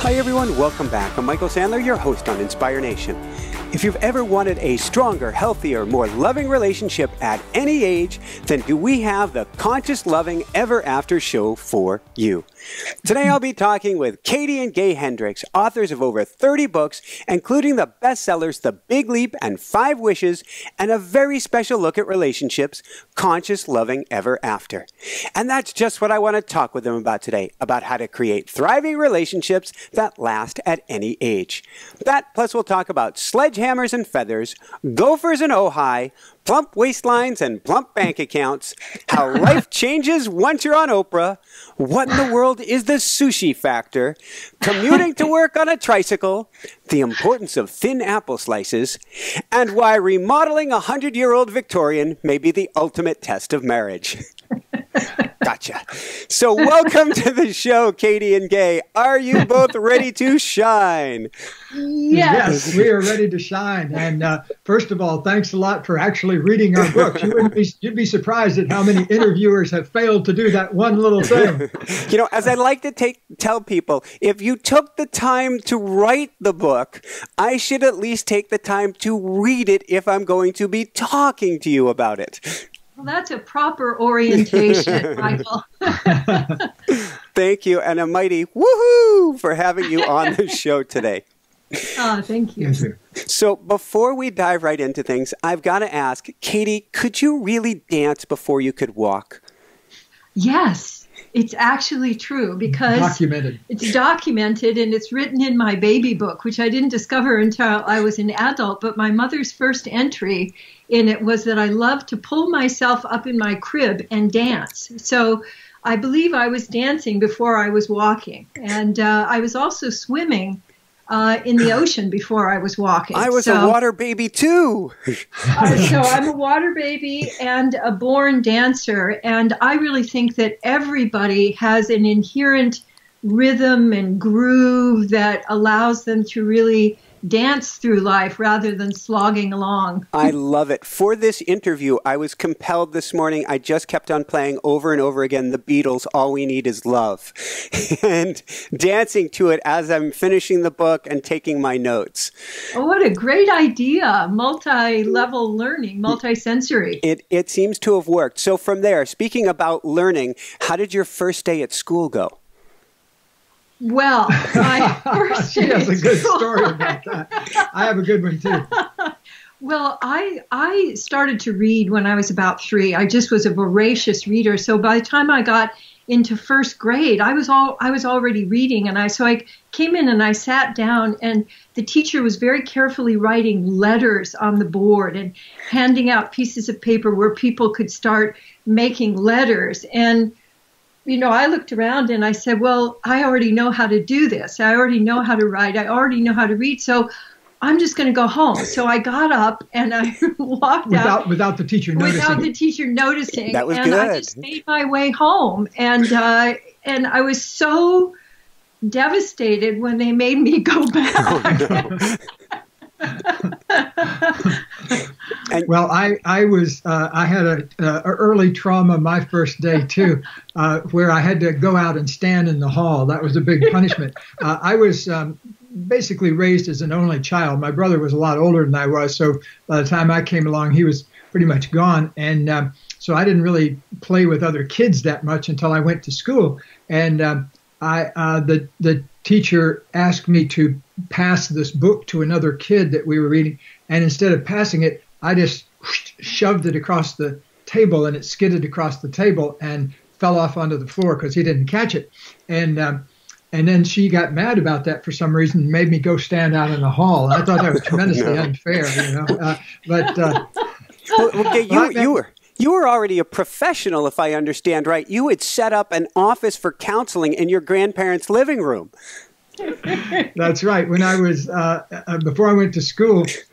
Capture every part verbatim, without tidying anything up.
Hi everyone, welcome back. I'm Michael Sandler, your host on Inspire Nation. If you've ever wanted a stronger, healthier, more loving relationship at any age, then do we have the Conscious Loving Ever After show for you. Today I'll be talking with Katie and Gay Hendricks, authors of over thirty books, including the bestsellers The Big Leap and Five Wishes, and a very special look at relationships, Conscious Loving Ever After. And that's just what I want to talk with them about today, about how to create thriving relationships that last at any age. That, plus we'll talk about sledgehammers and feathers, gophers and Ojai, plump waistlines and plump bank accounts, how life changes once you're on Oprah, what in the world is the sushi factor, commuting to work on a tricycle, the importance of thin apple slices, and why remodeling a hundred-year-old Victorian may be the ultimate test of marriage. Gotcha. So welcome to the show, Katie and Gay. Are you both ready to shine? Yes. Yes, we are ready to shine. And uh, first of all, thanks a lot for actually reading our books. You wouldn't be, you'd be surprised at how many interviewers have failed to do that one little thing. You know, as I like to take, tell people, if you took the time to write the book, I should at least take the time to read it if I'm going to be talking to you about it. Well, that's a proper orientation, Michael. Thank you, and a mighty woohoo for having you on the show today. Oh, thank you. So before we dive right into things, I've got to ask, Katie, could you really dance before you could walk? Yes. It's actually true because documented. It's documented and it's written in my baby book, which I didn't discover until I was an adult. But my mother's first entry in it was that I loved to pull myself up in my crib and dance. So I believe I was dancing before I was walking. And uh, I was also swimming Uh, in the ocean before I was walking. I was so, a water baby too. uh, so I'm a water baby and a born dancer. And I really think that everybody has an inherent rhythm and groove that allows them to really dance through life rather than slogging along. I love it. For this interview, I was compelled this morning. I just kept on playing over and over again the Beatles, All We Need Is Love, and dancing to it as I'm finishing the book and taking my notes. Oh, what a great idea. Multi-level learning, multi-sensory. It, it seems to have worked. So from there, speaking about learning, how did your first day at school go? Well, my first she has a good story about that. I have a good one too. Well, I I started to read when I was about three. I just was a voracious reader. So by the time I got into first grade, I was all I was already reading, and I so I came in and I sat down, and the teacher was very carefully writing letters on the board and handing out pieces of paper where people could start making letters. And you know, I looked around and I said, well, I already know how to do this. I already know how to write. I already know how to read. So I'm just going to go home. So I got up and I walked without, out. Without the teacher noticing. Without the teacher noticing. That was and good. I just made my way home. And, uh, and I was so devastated when they made me go back. Oh, no. Well, I I was uh, I had a, a early trauma my first day too, uh, where I had to go out and stand in the hall. That was a big punishment. Uh, I was um, basically raised as an only child. My brother was a lot older than I was, so by the time I came along, he was pretty much gone, and um, so I didn't really play with other kids that much until I went to school. And um, I uh, the the teacher asked me to pass this book to another kid that we were reading, and instead of passing it, I just shoved it across the table, and it skidded across the table and fell off onto the floor because he didn't catch it. And um, and then she got mad about that for some reason and made me go stand out in the hall. I thought that was tremendously Oh, no. unfair, you know. Uh, but uh, well, okay, you, you were you were already a professional, if I understand right. You had set up an office for counseling in your grandparents' living room. That's right. When I was uh, uh, before I went to school,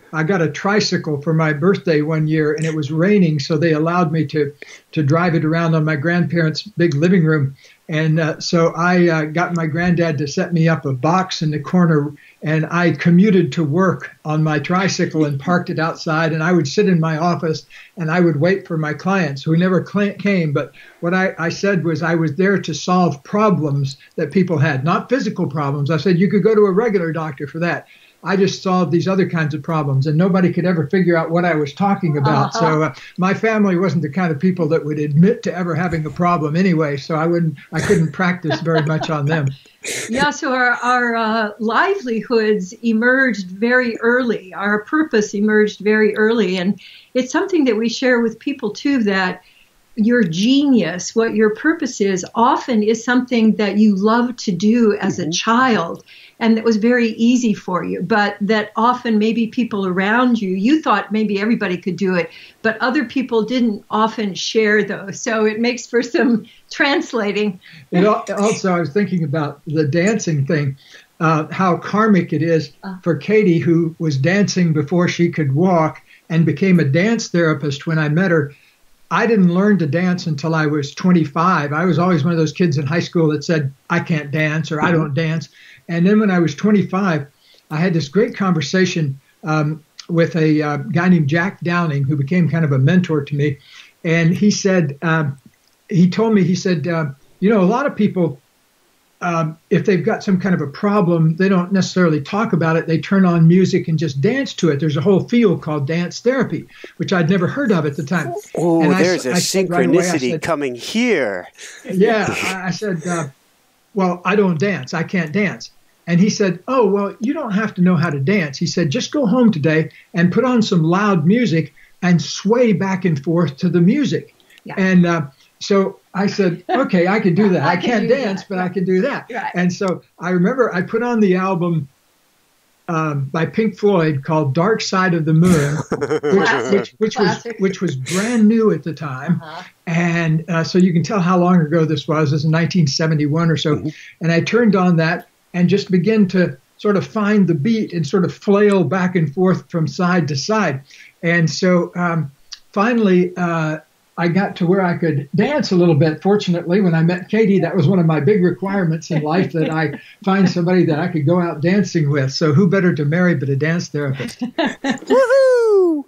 I got a tricycle for my birthday one year, and it was raining, so they allowed me to to drive it around on my grandparents' big living room. And uh, so I uh, got my granddad to set me up a box in the corner, and I commuted to work on my tricycle and parked it outside. And I would sit in my office and I would wait for my clients who never cl- came. But what I, I said was I was there to solve problems that people had, not physical problems. I said you could go to a regular doctor for that. I just solved these other kinds of problems, and nobody could ever figure out what I was talking about. Uh-huh. So uh, my family wasn't the kind of people that would admit to ever having a problem anyway. So I wouldn't, I couldn't practice very much on them. Yeah, so our, our uh, livelihoods emerged very early. Our purpose emerged very early, and it's something that we share with people too. That your genius, what your purpose is, often is something that you love to do as mm-hmm. a child. And that was very easy for you, but that often maybe people around you, you thought maybe everybody could do it, but other people didn't often share those. So it makes for some translating. It also, I was thinking about the dancing thing, uh, how karmic it is for Katie, who was dancing before she could walk and became a dance therapist when I met her. I didn't learn to dance until I was twenty-five. I was always one of those kids in high school that said, I can't dance or I don't dance. And then when I was twenty-five, I had this great conversation um, with a uh, guy named Jack Downing, who became kind of a mentor to me. And he said, uh, he told me, he said, uh, you know, a lot of people, um, if they've got some kind of a problem, they don't necessarily talk about it. They turn on music and just dance to it. There's a whole field called dance therapy, which I'd never heard of at the time. Oh, and there's I, a I synchronicity right away, said, coming here. Yeah, I, I said, uh, well, I don't dance. I can't dance. And he said, oh, well, you don't have to know how to dance. He said, just go home today and put on some loud music and sway back and forth to the music. Yeah. And uh, so I said, okay, I can do that. I, I can't dance, that. but yeah. I can do that. Right. And so I remember I put on the album um, by Pink Floyd called Dark Side of the Moon, which, which, which was which was brand new at the time. Uh-huh. And uh, so you can tell how long ago this was. It was in nineteen seventy-one or so. Mm-hmm. And I turned on that and just begin to sort of find the beat and sort of flail back and forth from side to side. And so um, finally, uh, I got to where I could dance a little bit. Fortunately, when I met Katie, that was one of my big requirements in life, that I find somebody that I could go out dancing with. So who better to marry but a dance therapist? Woohoo!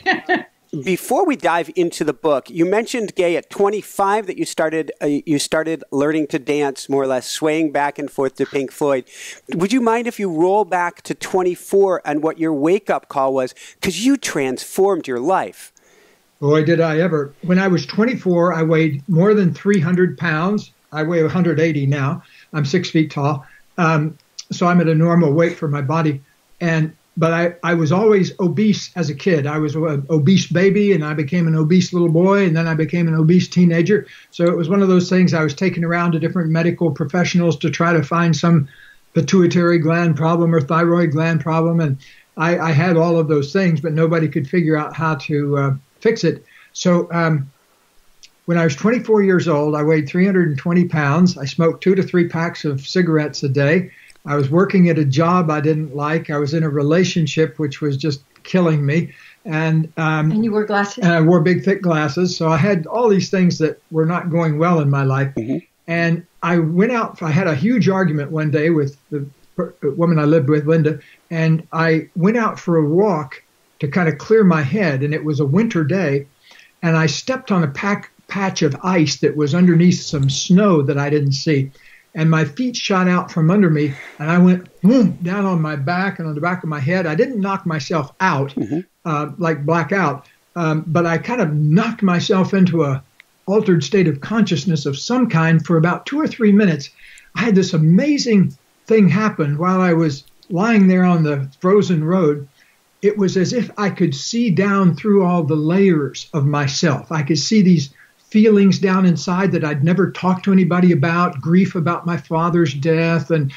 Before we dive into the book, you mentioned, Gay, at twenty-five that you started uh, you started learning to dance, more or less swaying back and forth to Pink Floyd. Would you mind if you roll back to twenty-four and what your wake-up call was? Because you transformed your life. Boy, did I ever. When I was twenty-four, I weighed more than three hundred pounds. I weigh one hundred eighty now. I'm six feet tall. Um, so I'm at a normal weight for my body. And But I, I was always obese as a kid. I was an obese baby, and I became an obese little boy, and then I became an obese teenager. So it was one of those things I was taken around to different medical professionals to try to find some pituitary gland problem or thyroid gland problem. And I, I had all of those things, but nobody could figure out how to uh, fix it. So um, when I was twenty-four years old, I weighed three hundred twenty pounds. I smoked two to three packs of cigarettes a day. I was working at a job I didn't like. I was in a relationship which was just killing me. And um, and you wore glasses? And I wore big, thick glasses. So I had all these things that were not going well in my life. Mm-hmm. And I went out. I had a huge argument one day with the woman I lived with, Linda. And I went out for a walk to kind of clear my head. And it was a winter day. And I stepped on a pack, patch of ice that was underneath some snow that I didn't see. And my feet shot out from under me, and I went boom, down on my back and on the back of my head. I didn't knock myself out, mm-hmm. uh, like blackout, um, but I kind of knocked myself into a altered state of consciousness of some kind for about two or three minutes. I had this amazing thing happen while I was lying there on the frozen road. It was as if I could see down through all the layers of myself. I could see these feelings down inside that I'd never talked to anybody about, grief about my father's death, and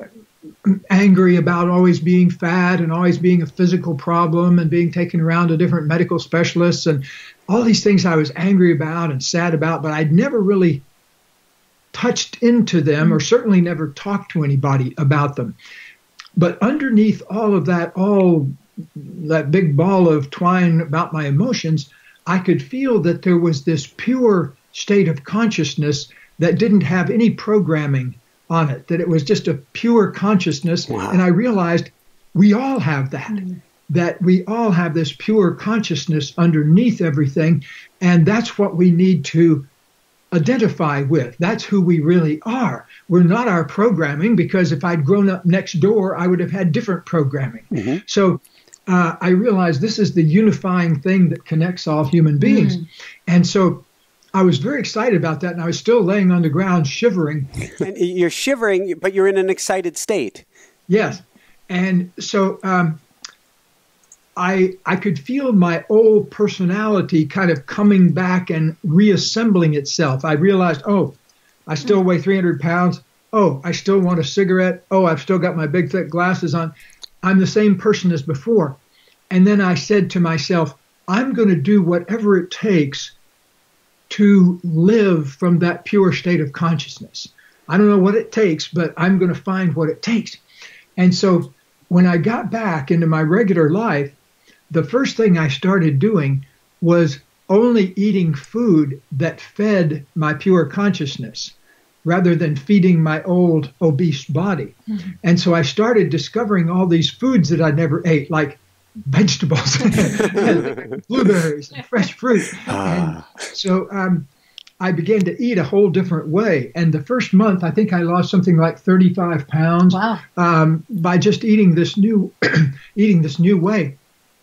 angry about always being fat and always being a physical problem and being taken around to different medical specialists, and all these things I was angry about and sad about, but I'd never really touched into them, or certainly never talked to anybody about them. But underneath all of that, all that big ball of twine about my emotions, I could feel that there was this pure state of consciousness that didn't have any programming on it, that it was just a pure consciousness. Wow. And I realized we all have that, mm-hmm. that we all have this pure consciousness underneath everything. And that's what we need to identify with. That's who we really are. We're not our programming, because if I'd grown up next door, I would have had different programming. Mm-hmm. So uh, I realized this is the unifying thing that connects all human beings. Mm. And so I was very excited about that, and I was still laying on the ground shivering. And you're shivering, but you're in an excited state. Yes. And so um, I I could feel my old personality kind of coming back and reassembling itself. I realized, oh, I still weigh three hundred pounds. Oh, I still want a cigarette. Oh, I've still got my big, thick glasses on. I'm the same person as before. And then I said to myself, I'm going to do whatever it takes to live from that pure state of consciousness. I don't know what it takes, but I'm going to find what it takes. And so when I got back into my regular life, the first thing I started doing was only eating food that fed my pure consciousness rather than feeding my old obese body. Mm-hmm. And so I started discovering all these foods that I never ate, like vegetables, and blueberries, and fresh fruit. Ah. And so um, I began to eat a whole different way. And the first month, I think I lost something like thirty-five pounds. Wow. um, by just eating this new, eating this new way.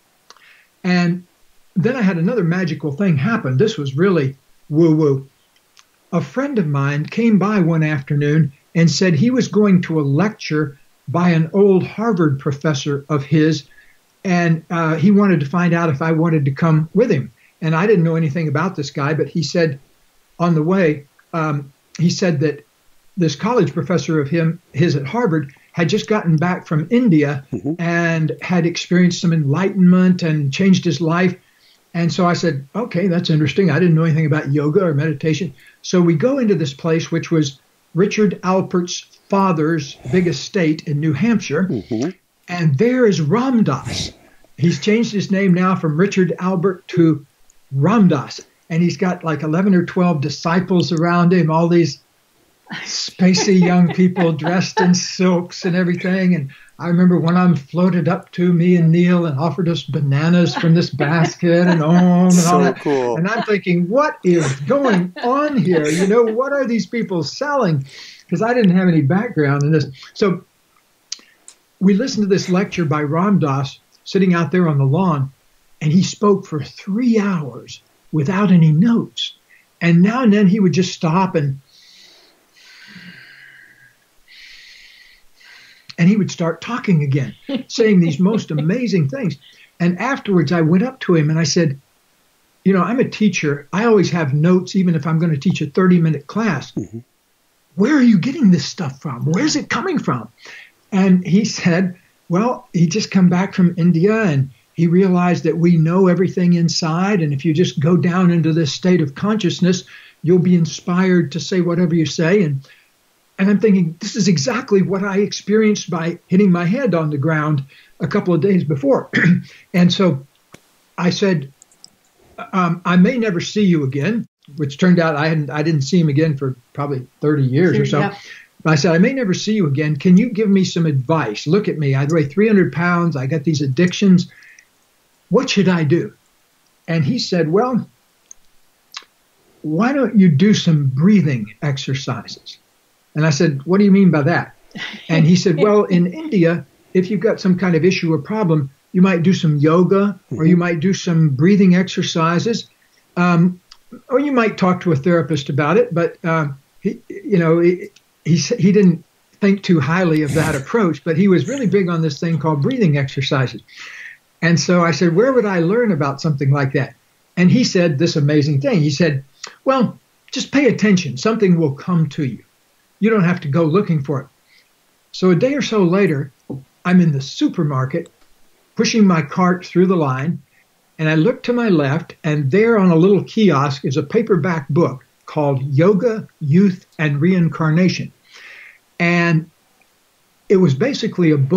And then I had another magical thing happen. This was really woo-woo. A friend of mine came by one afternoon and said he was going to a lecture by an old Harvard professor of his, and uh, he wanted to find out if I wanted to come with him. And I didn't know anything about this guy, but he said on the way, um, he said that this college professor of him, his at Harvard, had just gotten back from India mm-hmm. and had experienced some enlightenment and changed his life. And so I said, okay, that's interesting. I didn't know anything about yoga or meditation. So we go into this place, which was Richard Alpert's father's big estate in New Hampshire. Mm-hmm. And there is Ram Dass. He's changed his name now from Richard Albert to Ram Dass. And he's got like eleven or twelve disciples around him, all these spacey young people dressed in silks and everything. And I remember one of them floated up to me and Neil and offered us bananas from this basket and on and so all that. Cool. And I'm thinking, what is going on here? You know, what are these people selling? Because I didn't have any background in this. So we listened to this lecture by Ram Dass sitting out there on the lawn, and he spoke for three hours without any notes. And now and then he would just stop and And he would start talking again, saying these most amazing things. And afterwards, I went up to him and I said, you know, I'm a teacher. I always have notes, even if I'm going to teach a thirty-minute class. Mm-hmm. Where are you getting this stuff from? Where's it coming from? And he said, well, he just come back from India and he realized that we know everything inside. And if you just go down into this state of consciousness, you'll be inspired to say whatever you say. And And I'm thinking, this is exactly what I experienced by hitting my head on the ground a couple of days before. And so I said, um, I may never see you again, which turned out I hadn't, I didn't see him again for probably thirty years or so. Yeah. But I said, I may never see you again. Can you give me some advice? Look at me. I weigh three hundred pounds. I got these addictions. What should I do? And he said, well, why don't you do some breathing exercises? And I said, what do you mean by that? And he said, well, in India, if you've got some kind of issue or problem, you might do some yoga mm-hmm. or you might do some breathing exercises. Um, or you might talk to a therapist about it. But, uh, he, you know, he, he, he didn't think too highly of that approach. But he was really big on this thing called breathing exercises. And so I said, where would I learn about something like that? And he said this amazing thing. He said, well, just pay attention. Something will come to you. You don't have to go looking for it. So a day or so later, I'm in the supermarket pushing my cart through the line, and I look to my left, and there on a little kiosk is a paperback book called Yoga, Youth, and Reincarnation. And it was basically a book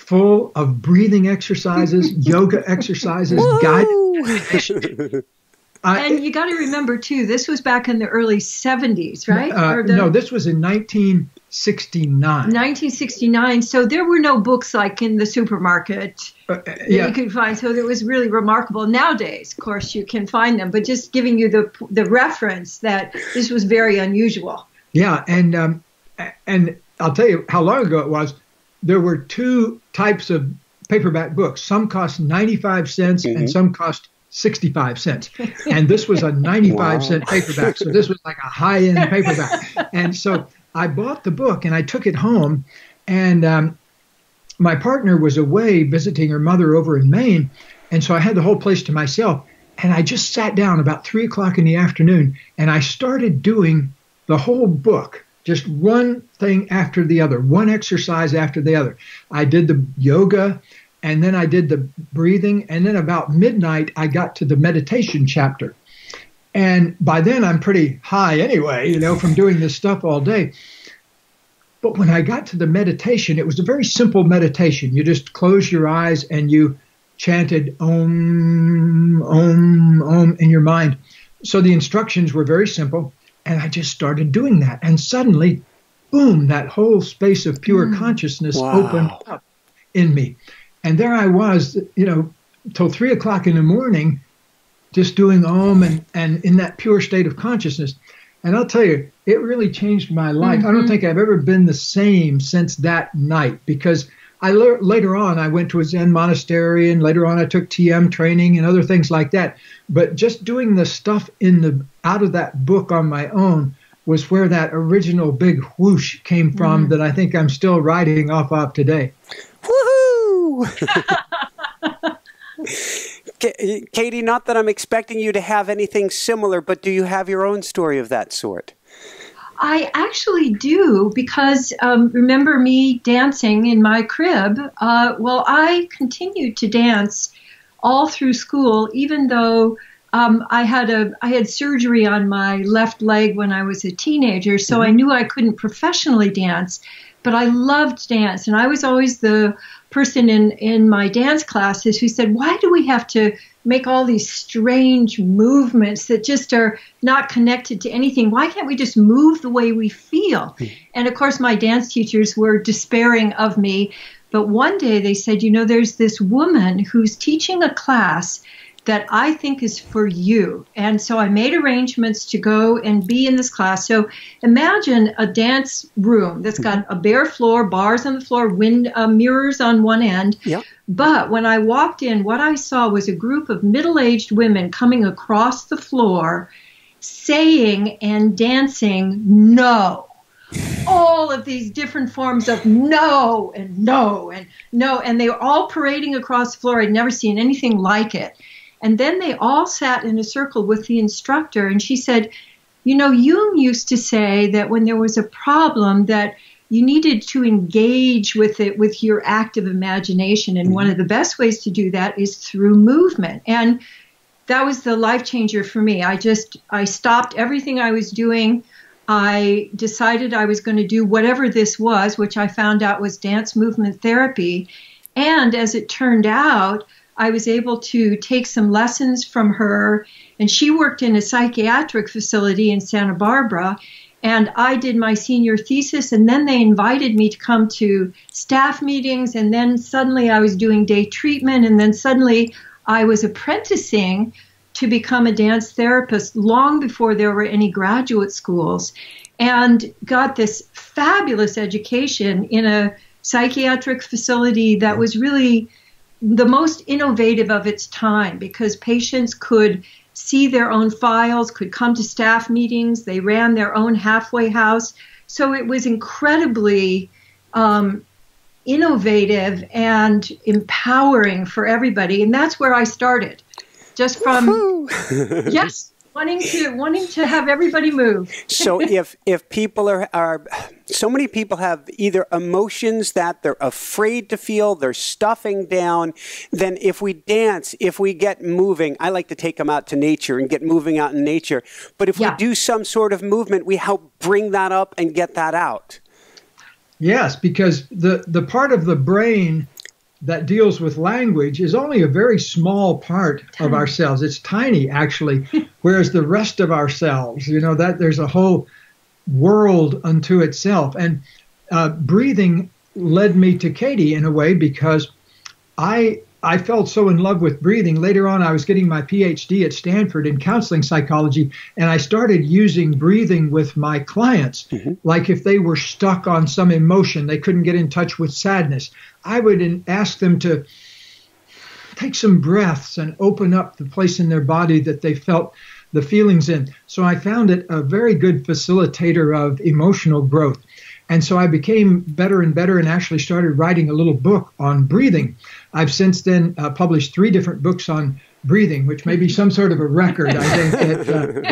full of breathing exercises, yoga exercises, guided meditation. Uh, and you got to remember, too, this was back in the early seventies, right? Uh, the, no, this was in nineteen sixty-nine. nineteen sixty-nine. So there were no books like in the supermarket uh, that yeah. you could find. So it was really remarkable. Nowadays, of course, you can find them, but just giving you the the reference that this was very unusual. Yeah, and um, and I'll tell you how long ago it was. There were two types of paperback books. Some cost ninety-five cents mm-hmm. and some cost sixty-five cents. And this was a ninety-five wow. cent paperback. So this was like a high-end paperback. And so I bought the book and I took it home. And um, my partner was away visiting her mother over in Maine. And so I had the whole place to myself. And I just sat down about three o'clock in the afternoon and I started doing the whole book, just one thing after the other, one exercise after the other. I did the yoga. And then I did the breathing. And then about midnight, I got to the meditation chapter. And by then, I'm pretty high anyway, you know, from doing this stuff all day. But when I got to the meditation, it was a very simple meditation. You just close your eyes and you chanted Om, Om, Om in your mind. So the instructions were very simple. And I just started doing that. And suddenly, boom, that whole space of pure mm. consciousness wow. opened up in me. And there I was, you know, till three o'clock in the morning, just doing Om and, and in that pure state of consciousness. And I'll tell you, it really changed my life. Mm-hmm. I don't think I've ever been the same since that night, because I le- later on, I went to a Zen monastery, and later on I took T M training and other things like that. But just doing the stuff in the out of that book on my own was where that original big whoosh came from mm-hmm. that I think I'm still riding off of today. Katie, not that I'm expecting you to have anything similar, but do you have your own story of that sort? I actually do, because um, remember me dancing in my crib? Uh, well, I continued to dance all through school, even though um, I had a I had surgery on my left leg when I was a teenager, so mm-hmm. I knew I couldn't professionally dance, but I loved dance, and I was always the person in, in my dance classes who said, why do we have to make all these strange movements that just are not connected to anything? Why can't we just move the way we feel? And of course, my dance teachers were despairing of me. But one day they said, you know, there's this woman who's teaching a class that I think is for you. And so I made arrangements to go and be in this class. So imagine a dance room that's got a bare floor, bars on the floor, wind uh, mirrors on one end. Yep. But when I walked in, what I saw was a group of middle-aged women coming across the floor, saying and dancing no. All of these different forms of no and no and no. And they were all parading across the floor. I'd never seen anything like it. And then they all sat in a circle with the instructor, and she said, you know, Jung used to say that when there was a problem that you needed to engage with it with your active imagination, and mm-hmm. one of the best ways to do that is through movement. And that was the life changer for me. I just, I stopped everything I was doing. I decided I was going to do whatever this was, which I found out was dance movement therapy. And as it turned out, I was able to take some lessons from her, and she worked in a psychiatric facility in Santa Barbara, and I did my senior thesis, and then they invited me to come to staff meetings, and then suddenly I was doing day treatment, and then suddenly I was apprenticing to become a dance therapist long before there were any graduate schools, and got this fabulous education in a psychiatric facility that was really the most innovative of its time, because patients could see their own files, could come to staff meetings. They ran their own halfway house. So it was incredibly um, innovative and empowering for everybody. And that's where I started, just from, yes, wanting to wanting to have everybody move. So if if people are are so many people have either emotions that they're afraid to feel, they're stuffing down, then if we dance, if we get moving, I like to take them out to nature and get moving out in nature. But if yeah. we do some sort of movement, we help bring that up and get that out. Yes, because the, the part of the brain that deals with language is only a very small part tiny. of ourselves. It's tiny, actually, whereas the rest of ourselves, you know, that there's a whole world unto itself. And uh, breathing led me to Katie in a way, because I I felt so in love with breathing. Later on, I was getting my P H D at Stanford in counseling psychology, and I started using breathing with my clients. Mm-hmm. Like if they were stuck on some emotion, they couldn't get in touch with sadness, I would ask them to take some breaths and open up the place in their body that they felt the feelings in. So I found it a very good facilitator of emotional growth. And so I became better and better and actually started writing a little book on breathing. I've since then uh, published three different books on breathing, which may be some sort of a record, I think,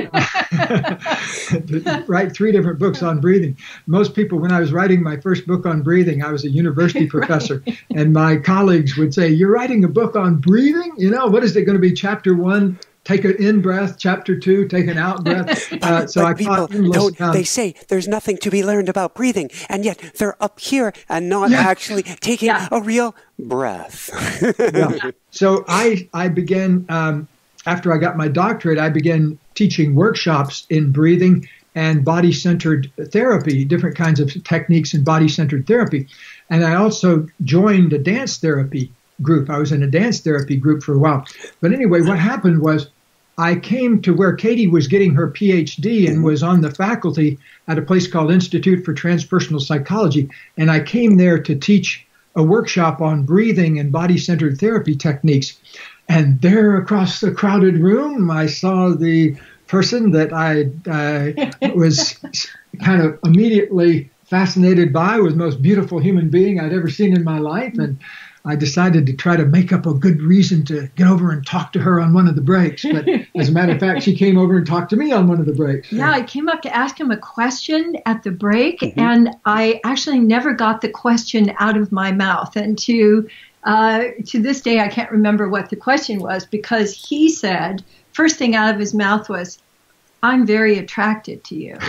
that, uh, write three different books on breathing. Most people, when I was writing my first book on breathing, I was a university professor, right. and my colleagues would say, "You're writing a book on breathing? You know, what is it going to be, chapter one? Take an in breath, chapter two, take an out breath." Uh, so I people don't, they say there's nothing to be learned about breathing, and yet they're up here and not yeah. actually taking yeah. a real breath. yeah. So I, I began, um, after I got my doctorate, I began teaching workshops in breathing and body-centered therapy, different kinds of techniques in body-centered therapy. And I also joined a dance therapy group. I was in a dance therapy group for a while. But anyway, what happened was I came to where Katie was getting her P H D and was on the faculty at a place called Institute for Transpersonal Psychology. And I came there to teach a workshop on breathing and body-centered therapy techniques. And there across the crowded room, I saw the person that I uh, was kind of immediately fascinated by, was the most beautiful human being I'd ever seen in my life. And I decided to try to make up a good reason to get over and talk to her on one of the breaks. But as a matter of fact, she came over and talked to me on one of the breaks. So. Yeah, I came up to ask him a question at the break, mm-hmm. and I actually never got the question out of my mouth. And to uh, to this day, I can't remember what the question was, because he said, first thing out of his mouth was, "I'm very attracted to you."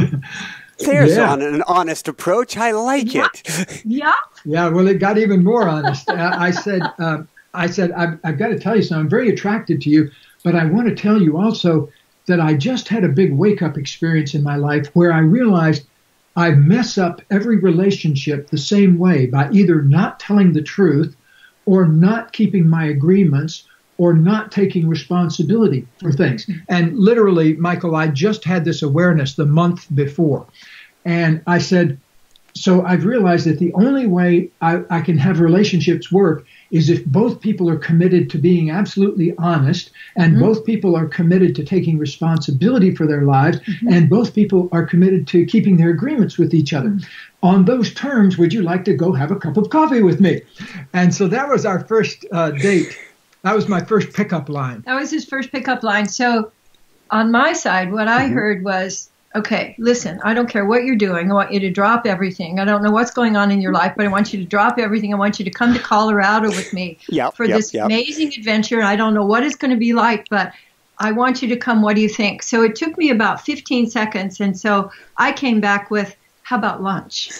There's yeah. on an honest approach. I like yeah. it. Yeah. Yeah. Well, it got even more honest. I, I said, uh, I said, I've, I've got to tell you something. I'm very attracted to you, but I want to tell you also that I just had a big wake-up experience in my life where I realized I mess up every relationship the same way by either not telling the truth or not keeping my agreements or not taking responsibility for things. And literally, Michael, I just had this awareness the month before. And I said, so I've realized that the only way I, I can have relationships work is if both people are committed to being absolutely honest, and mm-hmm. both people are committed to taking responsibility for their lives, mm-hmm. and both people are committed to keeping their agreements with each other. Mm-hmm. On those terms, would you like to go have a cup of coffee with me? And so that was our first uh, date. That was my first pickup line. That was his first pickup line. So on my side, what I mm-hmm. heard was, okay, listen, I don't care what you're doing. I want you to drop everything. I don't know what's going on in your life, but I want you to drop everything. I want you to come to Colorado with me yep, for yep, this yep. amazing adventure. I don't know what it's going to be like, but I want you to come. What do you think? So it took me about fifteen seconds. And so I came back with, how about lunch?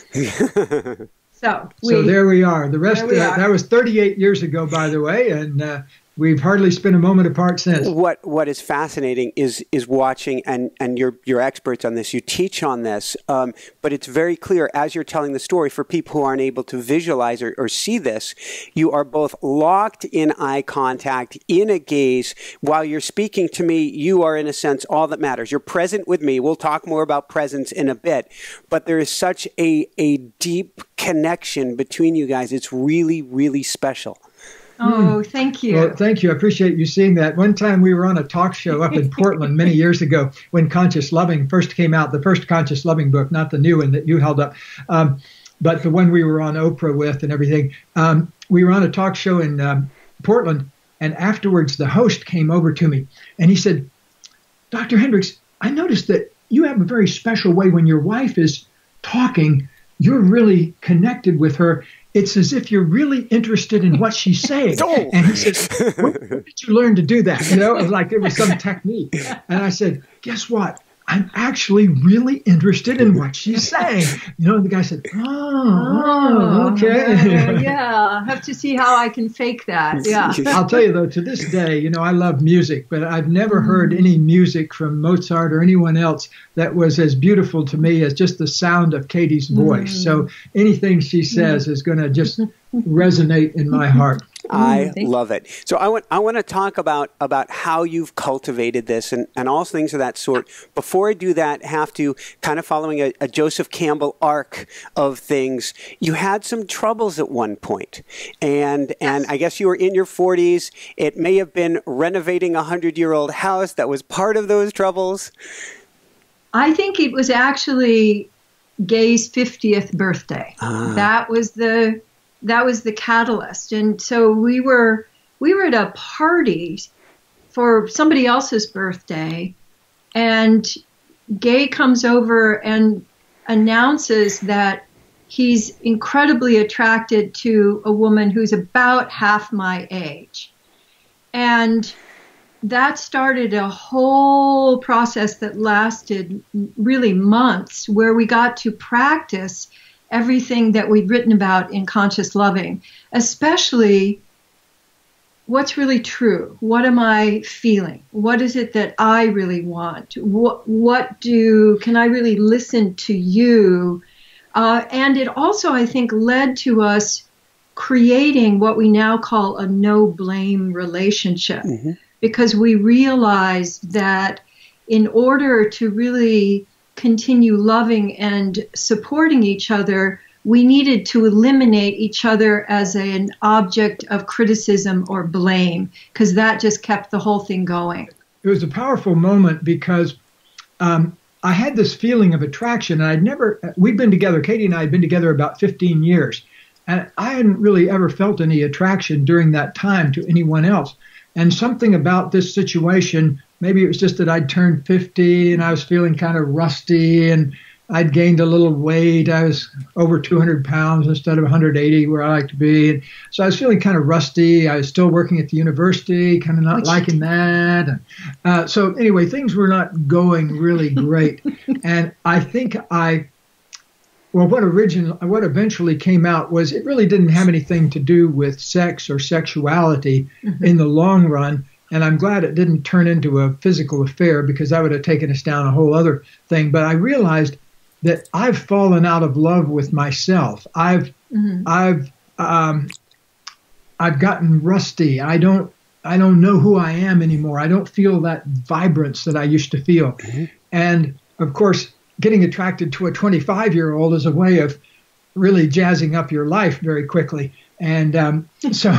So, we, so there we are. The rest, uh, are. That was thirty-eight years ago, by the way, and uh, we've hardly spent a moment apart since. What What is fascinating is is watching, and, and you're, you're experts on this, you teach on this, um, but it's very clear as you're telling the story for people who aren't able to visualize or, or see this, you are both locked in eye contact, in a gaze. While you're speaking to me, you are in a sense all that matters. You're present with me. We'll talk more about presence in a bit, but there is such a, a deep connection between you guys. It's really, really special. Oh, thank you. Well, thank you. I appreciate you seeing that. One time we were on a talk show up in Portland many years ago when Conscious Loving first came out, the first Conscious Loving book, not the new one that you held up, um, but the one we were on Oprah with and everything. Um, we were on a talk show in um, Portland, and afterwards the host came over to me and he said, "Doctor Hendricks, I noticed that you have a very special way when your wife is talking. You're really connected with her. It's as if you're really interested in what she's saying." Oh. And he said, where, where did you learn to do that? You know, it was like it was some technique. And I said, guess what? I'm actually really interested in what she's saying. You know, and the guy said, oh, oh okay. Yeah, yeah, I have to see how I can fake that. Yeah. I'll tell you, though, to this day, you know, I love music, but I've never heard any music from Mozart or anyone else that was as beautiful to me as just the sound of Katie's voice. Mm. So anything she says mm. is going to just resonate in my heart. I love it. So I want I want to talk about about how you've cultivated this and, and all things of that sort. Before I do that, have to kind of following a, a Joseph Campbell arc of things. You had some troubles at one point, and and I guess you were in your forties. It may have been renovating a hundred-year-old house that was part of those troubles. I think it was actually Gay's fiftieth birthday. Ah. That was the. That was the catalyst. And so we were we were at a party for somebody else's birthday, and Gay comes over and announces that he's incredibly attracted to a woman who's about half my age. And that started a whole process that lasted really months, where we got to practice everything that we'd written about in Conscious Loving, especially what's really true. What am I feeling? What is it that I really want? What, what do, can I really listen to you? Uh, and it also, I think, led to us creating what we now call a no-blame relationship, mm-hmm. because we realized that in order to really continue loving and supporting each other, we needed to eliminate each other as a, an object of criticism or blame, because that just kept the whole thing going. It was a powerful moment because um, I had this feeling of attraction, and I'd never, we'd been together, Katie and I had been together about fifteen years, and I hadn't really ever felt any attraction during that time to anyone else. And something about this situation, maybe it was just that I'd turned fifty and I was feeling kind of rusty, and I'd gained a little weight. I was over two hundred pounds instead of one hundred eighty where I like to be. And so I was feeling kind of rusty. I was still working at the university, kind of not Which liking that. And, uh, so anyway, things were not going really great. And I think I, well, what original, what eventually came out was it really didn't have anything to do with sex or sexuality mm-hmm. in the long run. And I'm glad it didn't turn into a physical affair, because that would have taken us down a whole other thing. But I realized that I've fallen out of love with myself. I've, mm-hmm. I've, um, I've gotten rusty. I don't, I don't know who I am anymore. I don't feel that vibrance that I used to feel. Mm-hmm. And of course, getting attracted to a twenty-five-year-old is a way of really jazzing up your life very quickly. And um, so,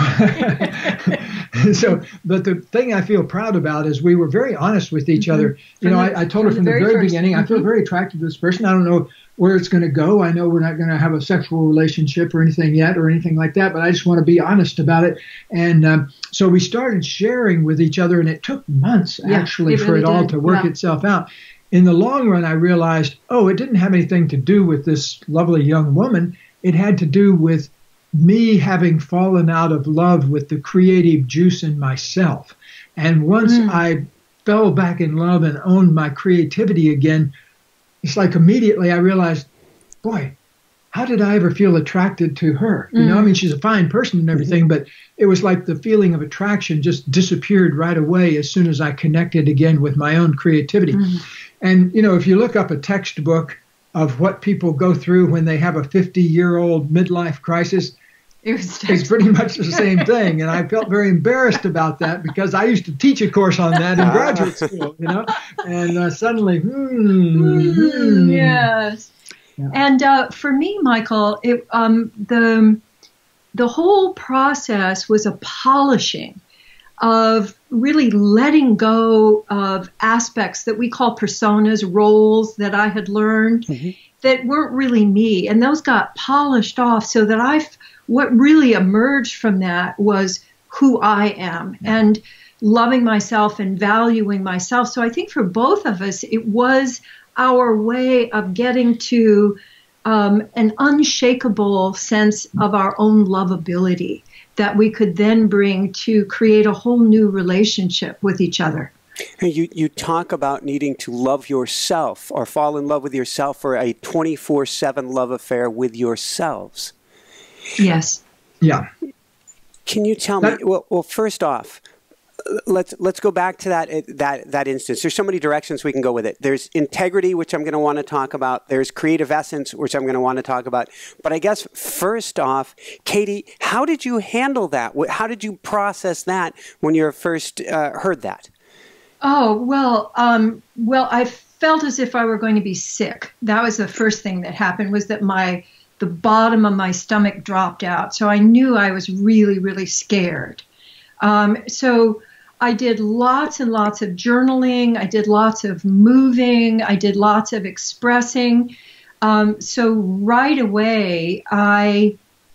so, but the thing I feel proud about is we were very honest with each mm-hmm. other. You from know, the, I, I told her from the very, the very beginning, mm-hmm. I feel very attracted to this person. I don't know where it's going to go. I know we're not going to have a sexual relationship or anything yet or anything like that, but I just want to be honest about it. And um, so we started sharing with each other, and it took months yeah, actually it for really it all did. to work yeah. itself out. In the long run, I realized, oh, it didn't have anything to do with this lovely young woman. It had to do with me having fallen out of love with the creative juice in myself. And once mm. I fell back in love and owned my creativity again, it's like immediately I realized, boy, how did I ever feel attracted to her? Mm. You know, I mean, she's a fine person and everything, but it was like the feeling of attraction just disappeared right away as soon as I connected again with my own creativity. Mm. And, you know, if you look up a textbook of what people go through when they have a fifty-year-old midlife crisis, it was it's pretty much the same thing. And I felt very embarrassed about that, because I used to teach a course on that in graduate school, you know, and uh, suddenly, hmm, hmm. Yes. Yeah. And uh, for me, Michael, it, um, the, the whole process was a polishing of really letting go of aspects that we call personas, roles that I had learned mm-hmm. that weren't really me. And those got polished off so that I, what really emerged from that was who I am and loving myself and valuing myself. So I think for both of us, it was our way of getting to um, an unshakable sense of our own lovability that we could then bring to create a whole new relationship with each other. You, you talk about needing to love yourself or fall in love with yourself, or a twenty-four seven love affair with yourselves. Yes. Yeah. Can you tell that, me, well, well, first off, let's let's go back to that that that instance. There's so many directions we can go with it. There's integrity, which I'm going to want to talk about. There's creative essence, which I'm going to want to talk about. But I guess first off, Katie, how did you handle that? How did you process that when you first uh, heard that? Oh, well, um, well, I felt as if I were going to be sick. That was the first thing that happened, was that my the bottom of my stomach dropped out. So I knew I was really, really scared. Um, so I did lots and lots of journaling. I did lots of moving. I did lots of expressing. Um, so right away, I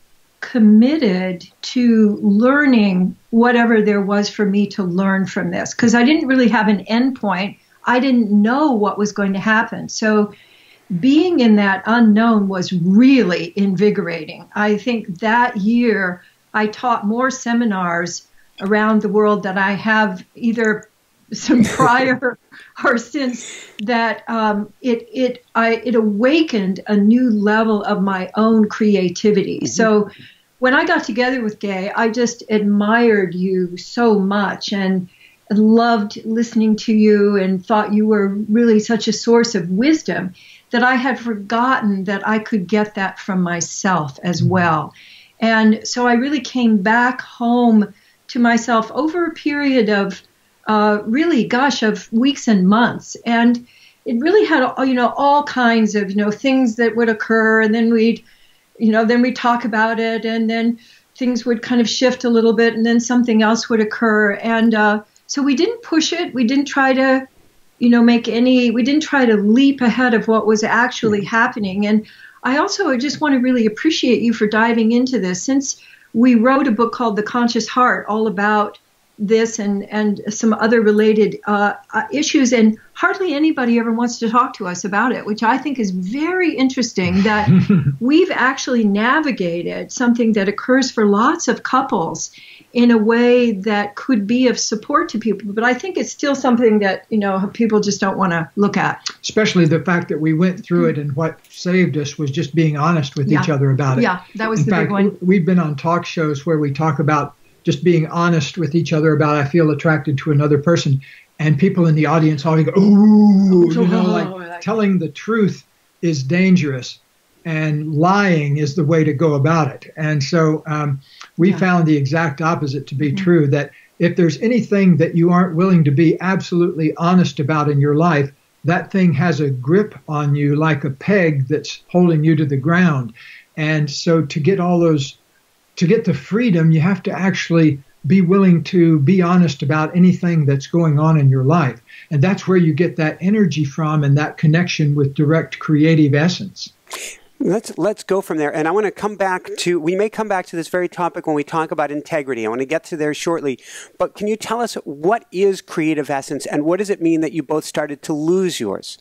committed to learning whatever there was for me to learn from this, because I didn't really have an end point. I didn't know what was going to happen. So being in that unknown was really invigorating. I think that year I taught more seminars around the world that I have either some prior or since that. Um, it it I it awakened a new level of my own creativity. Mm-hmm. So when I got together with Gay, I just admired you so much and loved listening to you and thought you were really such a source of wisdom that I had forgotten that I could get that from myself as well. And so I really came back home to myself over a period of uh, really, gosh, of weeks and months. And it really had, you know, all kinds of, you know, things that would occur. And then we'd, you know, then we'd talk about it, and then things would kind of shift a little bit, and then something else would occur. And uh, so we didn't push it. We didn't try to, you know, make any, we didn't try to leap ahead of what was actually happening. And I also just want to really appreciate you for diving into this, since we wrote a book called The Conscious Heart, all about this and, and some other related uh, issues, and hardly anybody ever wants to talk to us about it, which I think is very interesting, that we've actually navigated something that occurs for lots of couples in a way that could be of support to people. But I think it's still something that, you know, people just don't want to look at. Especially the fact that we went through it, and what saved us was just being honest with yeah. each other about it. Yeah, that was in the fact, big one. We've been on talk shows where we talk about just being honest with each other about, I feel attracted to another person. And people in the audience always go, ooh, you know, like telling the truth is dangerous, and lying is the way to go about it. And so um, we yeah. found the exact opposite to be mm-hmm. true, that if there's anything that you aren't willing to be absolutely honest about in your life, that thing has a grip on you like a peg that's holding you to the ground. And so to get all those, to get the freedom, you have to actually be willing to be honest about anything that's going on in your life. And that's where you get that energy from, and that connection with direct creative essence. Let's let's go from there. And I want to come back to, we may come back to this very topic when we talk about integrity. I want to get to there shortly. But can you tell us, what is creative essence, and what does it mean that you both started to lose yours?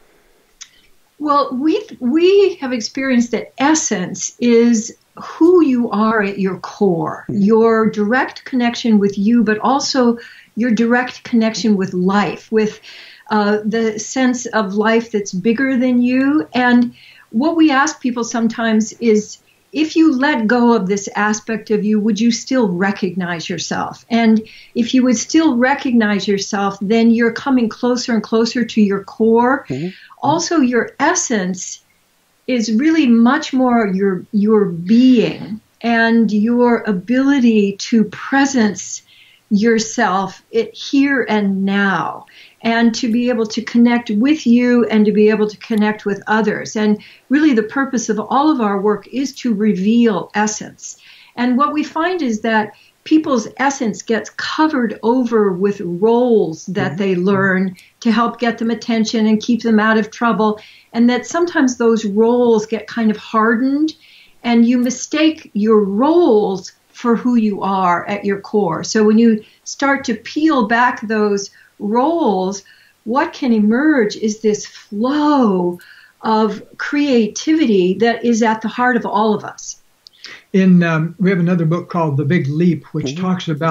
Well, we we have experienced that essence is who you are at your core, your direct connection with you, but also your direct connection with life, with uh, the sense of life that's bigger than you. And what we ask people sometimes is, if you let go of this aspect of you, would you still recognize yourself? And if you would still recognize yourself, then you're coming closer and closer to your core. Mm-hmm. Also, your essence is really much more your your being and your ability to presence yourself it here and now, and to be able to connect with you and to be able to connect with others. And really the purpose of all of our work is to reveal essence. And what we find is that people's essence gets covered over with roles that mm-hmm. they learn to help get them attention and keep them out of trouble. And that sometimes those roles get kind of hardened, and you mistake your roles for who you are at your core. So when you start to peel back those roles, what can emerge is this flow of creativity that is at the heart of all of us. In um, we have another book called The Big Leap, which mm-hmm. talks about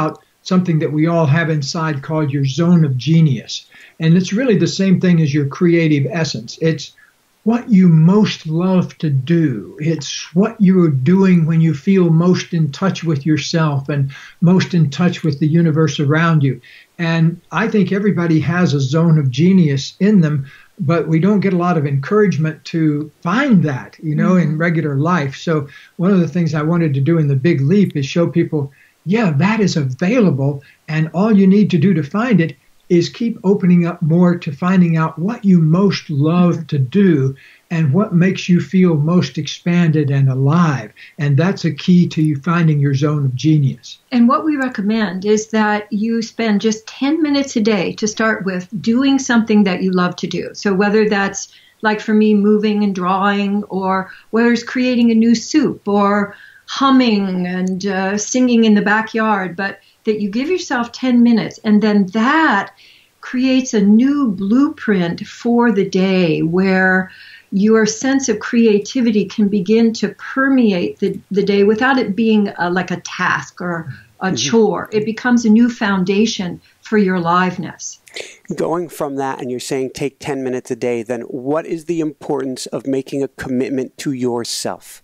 something that we all have inside called your zone of genius. And it's really the same thing as your creative essence. It's what you most love to do. It's what you're doing when you feel most in touch with yourself and most in touch with the universe around you. And I think everybody has a zone of genius in them, but we don't get a lot of encouragement to find that, you know, mm-hmm. in regular life. So one of the things I wanted to do in the Big Leap is show people, yeah, that is available. And all you need to do to find it is keep opening up more to finding out what you most love to do and what makes you feel most expanded and alive. And that's a key to you finding your zone of genius. And what we recommend is that you spend just ten minutes a day to start with doing something that you love to do. So whether that's, like for me, moving and drawing, or whether it's creating a new soup, or humming and uh, singing in the backyard, but that you give yourself ten minutes, and then that creates a new blueprint for the day where your sense of creativity can begin to permeate the, the day without it being a, like a task or a mm-hmm. chore. It becomes a new foundation for your aliveness. Going from that, and you're saying take ten minutes a day, then what is the importance of making a commitment to yourself?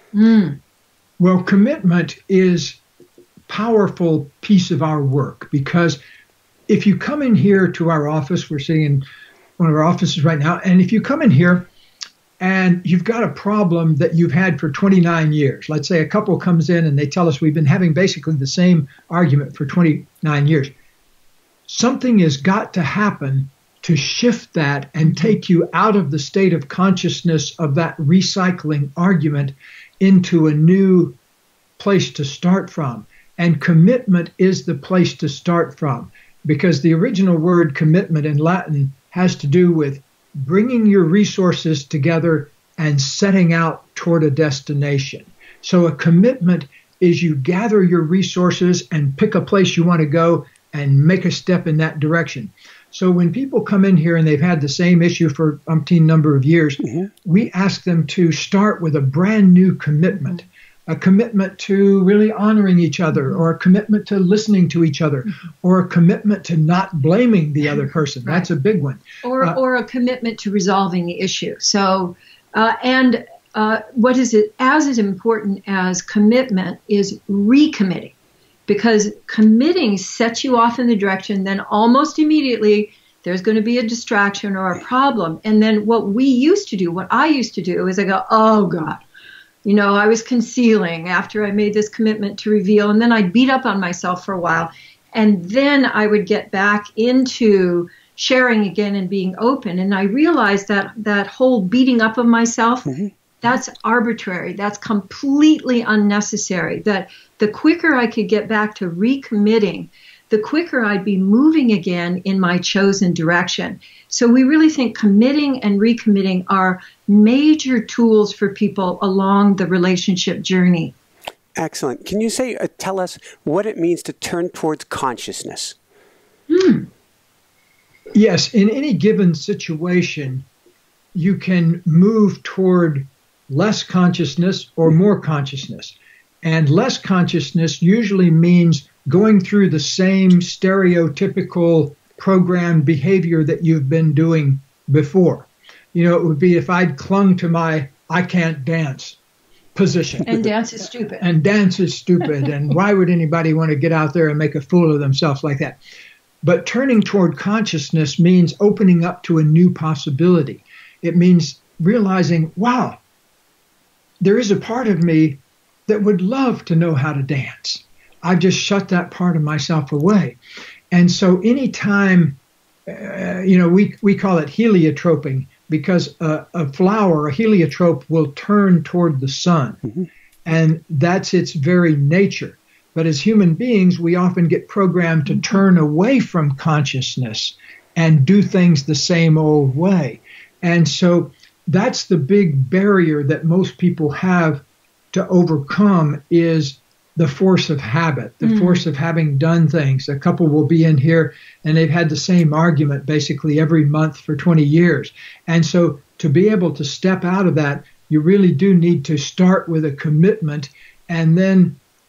Mm. Well, commitment is powerful piece of our work, because if you come in here to our office, we're sitting in one of our offices right now, and if you come in here and you've got a problem that you've had for twenty-nine years, let's say a couple comes in and they tell us we've been having basically the same argument for twenty-nine years, something has got to happen to shift that and take you out of the state of consciousness of that recycling argument into a new place to start from. And commitment is the place to start from, because the original word commitment in Latin has to do with bringing your resources together and setting out toward a destination. So a commitment is you gather your resources and pick a place you want to go and make a step in that direction. So when people come in here and they've had the same issue for umpteen number of years, mm-hmm. we ask them to start with a brand new commitment. A commitment to really honoring each other, or a commitment to listening to each other, or a commitment to not blaming the other person. Right. That's a big one. Or uh, or a commitment to resolving the issue. So, uh, and uh, what is it as as important as commitment is recommitting, because committing sets you off in the direction, then almost immediately there's going to be a distraction or a problem. And then what we used to do, what I used to do is I go, oh God, you know, I was concealing after I made this commitment to reveal, and then I'd beat up on myself for a while. And then I would get back into sharing again and being open. And I realized that that whole beating up of myself, mm-hmm. that's arbitrary. That's completely unnecessary. That the quicker I could get back to recommitting, the quicker I'd be moving again in my chosen direction. So we really think committing and recommitting are major tools for people along the relationship journey. Excellent. Can you say, uh, tell us what it means to turn towards consciousness? Hmm. Yes, in any given situation, you can move toward less consciousness or more consciousness. And less consciousness usually means going through the same stereotypical programmed behavior that you've been doing before. You know, it would be if I'd clung to my I can't dance position. And dance is stupid. And dance is stupid. And why would anybody want to get out there and make a fool of themselves like that? But turning toward consciousness means opening up to a new possibility. It means realizing, wow, there is a part of me that would love to know how to dance. I've just shut that part of myself away. And so anytime, uh, you know, we, we call it heliotroping, because a, a flower, a heliotrope, will turn toward the sun. Mm-hmm. And that's its very nature. But as human beings, we often get programmed to turn away from consciousness and do things the same old way. And so that's the big barrier that most people have to overcome, is the force of habit, the mm. force of having done things. A couple will be in here and they've had the same argument basically every month for twenty years. And so to be able to step out of that, you really do need to start with a commitment and then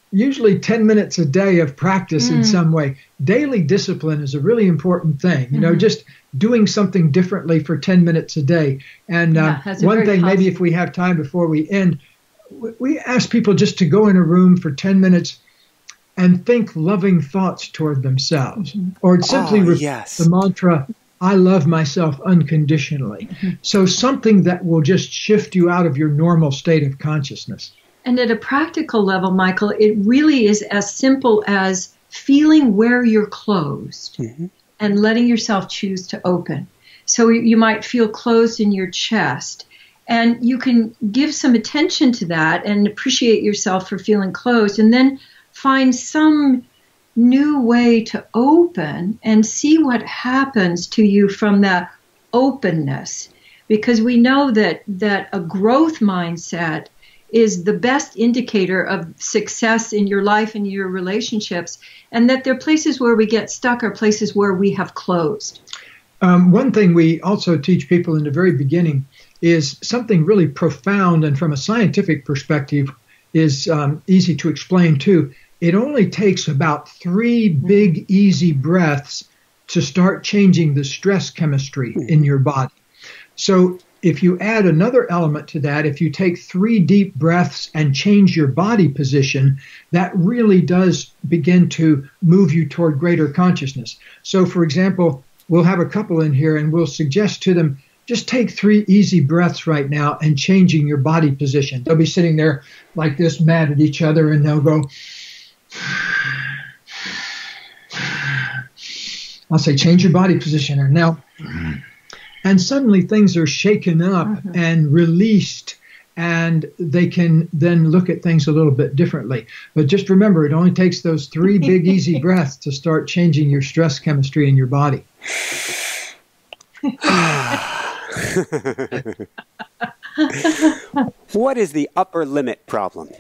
usually ten minutes a day of practice mm. in some way. Daily discipline is a really important thing. You mm-hmm. know, just doing something differently for ten minutes a day. And uh, yeah, one thing, positive. Maybe if we have time before we end, we ask people just to go in a room for ten minutes and think loving thoughts toward themselves, mm-hmm. or simply oh, repeat yes. the mantra, I love myself unconditionally. Mm-hmm. So something that will just shift you out of your normal state of consciousness. And at a practical level, Michael, it really is as simple as feeling where you're closed mm-hmm. and letting yourself choose to open. So you might feel closed in your chest, and you can give some attention to that and appreciate yourself for feeling closed, and then find some new way to open and see what happens to you from that openness. Because we know that, that a growth mindset is the best indicator of success in your life and your relationships, and that there are places where we get stuck are places where we have closed. Um, one thing we also teach people in the very beginning is something really profound, and from a scientific perspective is um, easy to explain too. It only takes about three big, easy breaths to start changing the stress chemistry in your body. So if you add another element to that, if you take three deep breaths and change your body position, that really does begin to move you toward greater consciousness. So, for example, we'll have a couple in here and we'll suggest to them, just take three easy breaths right now and changing your body position. They'll be sitting there like this, mad at each other, and they'll go, I'll say, change your body position. And now, and suddenly things are shaken up mm-hmm. and released, and they can then look at things a little bit differently. But just remember, it only takes those three big, easy breaths to start changing your stress chemistry in your body. What is the upper limit problem?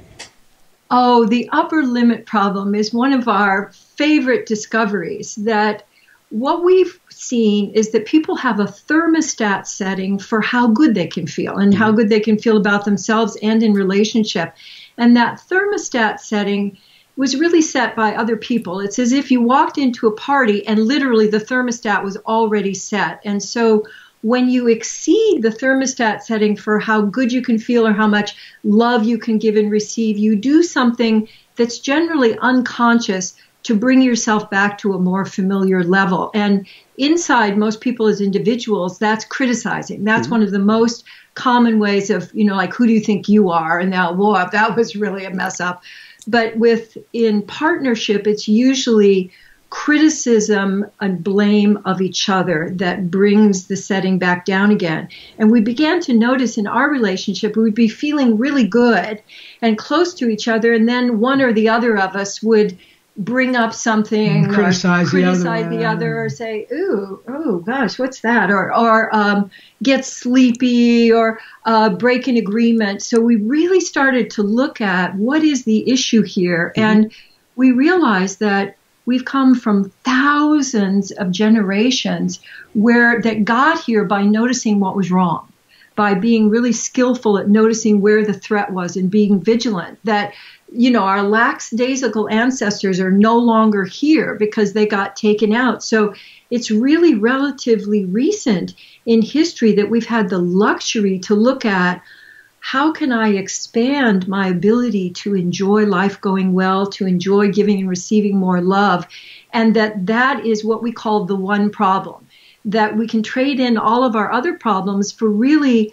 Oh, the upper limit problem is one of our favorite discoveries, that what we've seen is that people have a thermostat setting for how good they can feel and how good they can feel about themselves and in relationship. And that thermostat setting was really set by other people. It's as if you walked into a party and literally the thermostat was already set. And so when you exceed the thermostat setting for how good you can feel or how much love you can give and receive, you do something that's generally unconscious to bring yourself back to a more familiar level. And inside most people as individuals, that's criticizing. That's mm-hmm. one of the most common ways of, you know, like, who do you think you are? And now, whoa, that was really a mess up. But with in partnership, it's usually criticism and blame of each other that brings the setting back down again. And we began to notice in our relationship, we'd be feeling really good and close to each other, and then one or the other of us would bring up something, and criticize, or criticize the, the other, or say, ooh, oh gosh, what's that? Or, or um, get sleepy, or uh, break an agreement. So we really started to look at what is the issue here. Mm-hmm. And we realized that we've come from thousands of generations where that got here by noticing what was wrong, by being really skillful at noticing where the threat was and being vigilant. That, you know, our lackadaisical ancestors are no longer here because they got taken out. So it's really relatively recent in history that we've had the luxury to look at, how can I expand my ability to enjoy life going well, to enjoy giving and receiving more love? And that that is what we call the one problem, that we can trade in all of our other problems for really,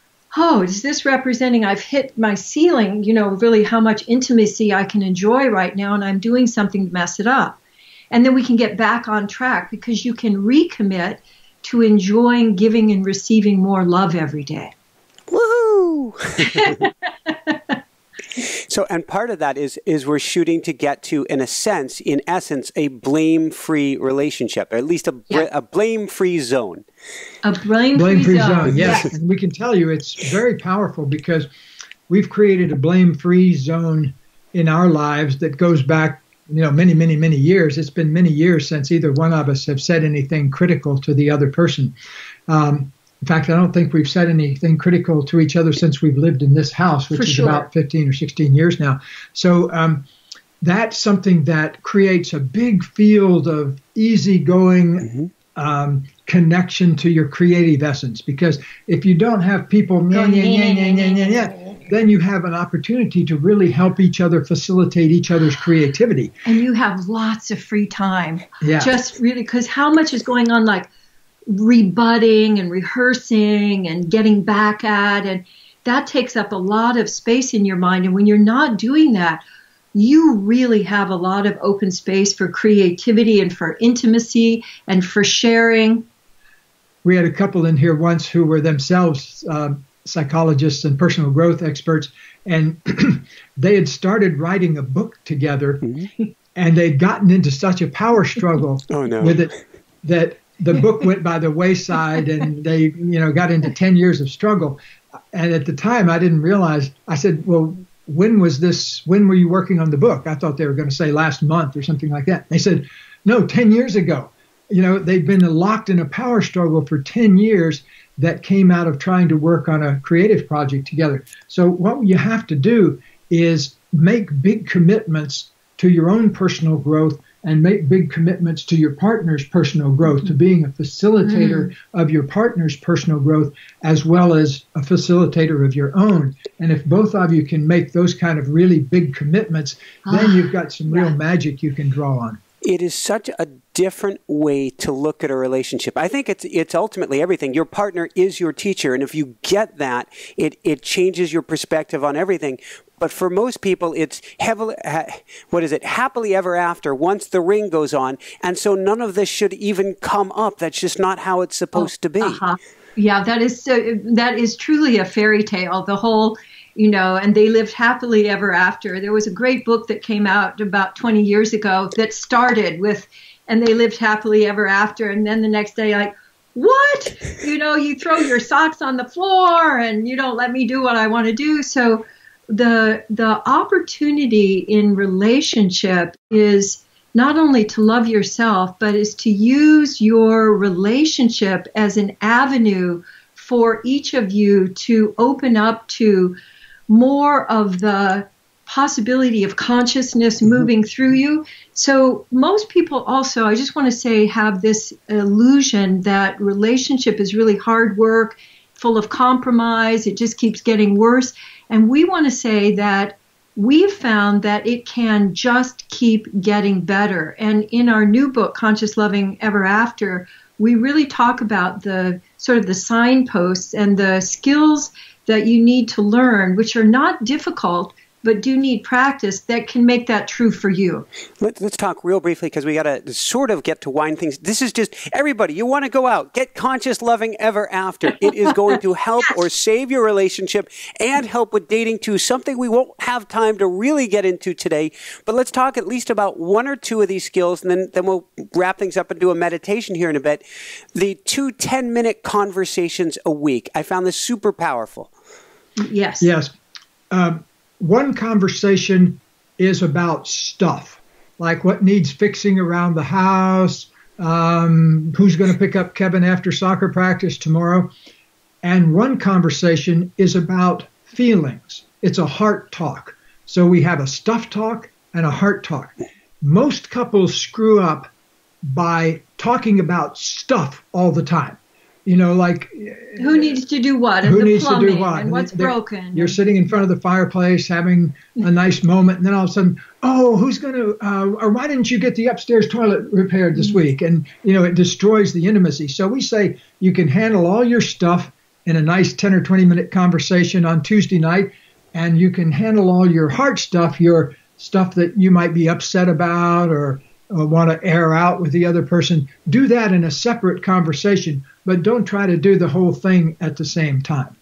oh, is this representing I've hit my ceiling, you know, really how much intimacy I can enjoy right now, and I'm doing something to mess it up. And then we can get back on track because you can recommit to enjoying giving and receiving more love every day. Woohoo! So, and part of that is is we're shooting to get to, in a sense, in essence, a blame-free relationship, or at least a, yeah. a blame-free zone. A blame-free, blame-free zone. zone, yes. yes. And we can tell you it's very powerful because we've created a blame-free zone in our lives that goes back, you know, many, many, many years. It's been many years since either one of us have said anything critical to the other person. Um, In fact, I don't think we've said anything critical to each other since we've lived in this house, which For is sure. about fifteen or sixteen years now. So um, that's something that creates a big field of easygoing mm-hmm. um, connection to your creative essence. Because if you don't have people, yeah, yeah, yeah, yeah, yeah, yeah, yeah, then you have an opportunity to really help each other, facilitate each other's creativity. And you have lots of free time. Yeah. Just really, because how much is going on, like rebutting and rehearsing and getting back at, and that takes up a lot of space in your mind. And when you're not doing that, you really have a lot of open space for creativity and for intimacy and for sharing. We had a couple in here once who were themselves uh, psychologists and personal growth experts, and they had started writing a book together, mm-hmm. and they'd gotten into such a power struggle oh, no. with it that the book went by the wayside, and they, you know, got into ten years of struggle. And at the time, I didn't realize. I said, "Well, when was this? When were you working on the book?" I thought they were going to say last month or something like that. They said, "No, ten years ago." You know, they've been locked in a power struggle for ten years that came out of trying to work on a creative project together. So what you have to do is make big commitments to your own personal growth and make big commitments to your partner's personal growth, mm-hmm. to being a facilitator mm-hmm. of your partner's personal growth as well as a facilitator of your own. And if both of you can make those kind of really big commitments, ah, then you've got some real yeah. magic you can draw on. It is such a different way to look at a relationship. I think it's it's ultimately everything. Your partner is your teacher, and if you get that, it it changes your perspective on everything. But for most people, it's heavily, what is it, happily ever after once the ring goes on, and so none of this should even come up. That's just not how it's supposed oh, to be. Uh-huh. Yeah, that is so, that is truly a fairy tale. The whole. You know, and they lived happily ever after. There was a great book that came out about twenty years ago that started with, and they lived happily ever after. And then the next day, like, what? You know, you throw your socks on the floor and you don't let me do what I want to do. So the the opportunity in relationship is not only to love yourself, but is to use your relationship as an avenue for each of you to open up to more of the possibility of consciousness moving through you. So most people also, I just want to say, have this illusion that relationship is really hard work, full of compromise. It just keeps getting worse. And we want to say that we've found that it can just keep getting better. And in our new book, Conscious Loving Ever After, we really talk about the sort of the signposts and the skills that you need to learn, which are not difficult, but do need practice, that can make that true for you. Let, let's talk real briefly, because we got to sort of get to wind things. This is just, everybody, you want to go out, get Conscious Loving Ever After. It is going to help or save your relationship and help with dating too, something we won't have time to really get into today. But let's talk at least about one or two of these skills, and then, then we'll wrap things up and do a meditation here in a bit. The two ten-minute conversations a week. I found this super powerful. Yes. Yes. Um, One conversation is about stuff, like what needs fixing around the house, um, who's going to pick up Kevin after soccer practice tomorrow. And one conversation is about feelings. It's a heart talk. So we have a stuff talk and a heart talk. Most couples screw up by talking about stuff all the time. You know, like who needs to do what, and who the needs plumbing, to do what, and what's They're, broken. You're sitting in front of the fireplace having a nice moment, and then all of a sudden, oh, who's going to, uh, or why didn't you get the upstairs toilet repaired this week? And, you know, it destroys the intimacy. So we say you can handle all your stuff in a nice ten or twenty minute conversation on Tuesday night, and you can handle all your heart stuff, your stuff that you might be upset about or Uh, want to air out with the other person. Do that in a separate conversation, but don't try to do the whole thing at the same time.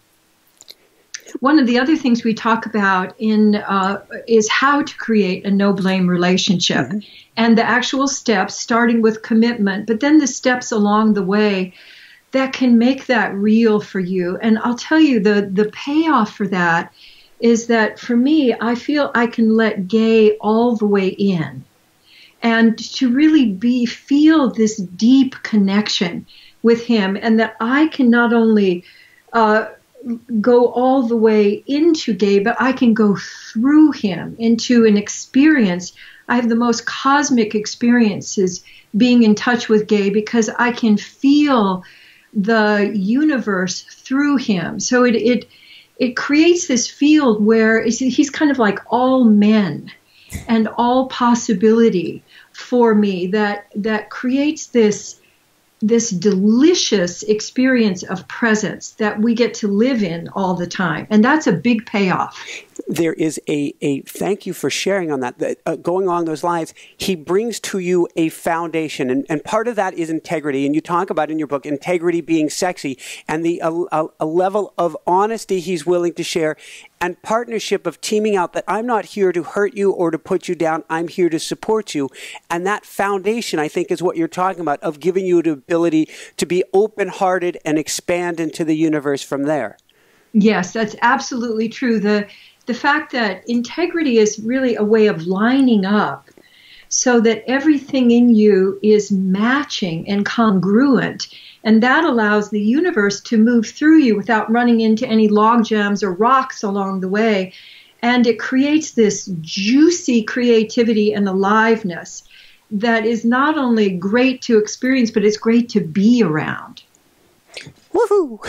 One of the other things we talk about in uh, is how to create a no-blame relationship, mm-hmm. and the actual steps, starting with commitment, but then the steps along the way that can make that real for you. And I'll tell you, the the payoff for that is that for me, I feel I can let Gay all the way in. And to really be feel this deep connection with him, and that I can not only uh, go all the way into Gabe, but I can go through him into an experience. I have the most cosmic experiences being in touch with Gabe because I can feel the universe through him. So it it it creates this field where he's kind of like all men and all possibility for me, that that creates this this delicious experience of presence that we get to live in all the time. And that's a big payoff. There is a, a thank you for sharing on that. that uh, going along those lines, he brings to you a foundation. And, and part of that is integrity. And you talk about in your book, integrity being sexy, and the a, a level of honesty he's willing to share, and partnership of teaming out, that I'm not here to hurt you or to put you down. I'm here to support you. And that foundation, I think, is what you're talking about, of giving you the ability to be open-hearted and expand into the universe from there. Yes, that's absolutely true. The the fact that integrity is really a way of lining up so that everything in you is matching and congruent. And that allows the universe to move through you without running into any log jams or rocks along the way. And it creates this juicy creativity and aliveness that is not only great to experience, but it's great to be around. Woohoo!